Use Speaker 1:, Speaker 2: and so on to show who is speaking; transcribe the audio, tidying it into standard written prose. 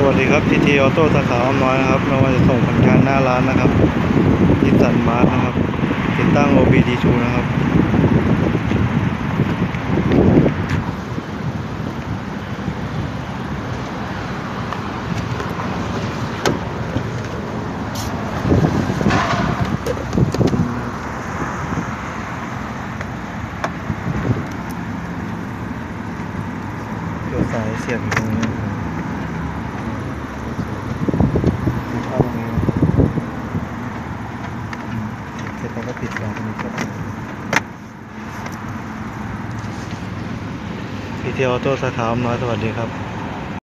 Speaker 1: วัสดีครับทีทีออโต้สาขาอ้อมน้อยนะครับเรามาจะส่งผลงานหน้าร้านนะครับนิสสันมาร์ทนะครับติดตั้ง OBD2 นะครับตัวสายเสียบอยู่ตรงนี้เข้าตรงนี้เสร็จแล้วก็ปิดฝาตรงนี้ครับทีทีออโต้สาขาอ้อมน้อยสวัสดีครับ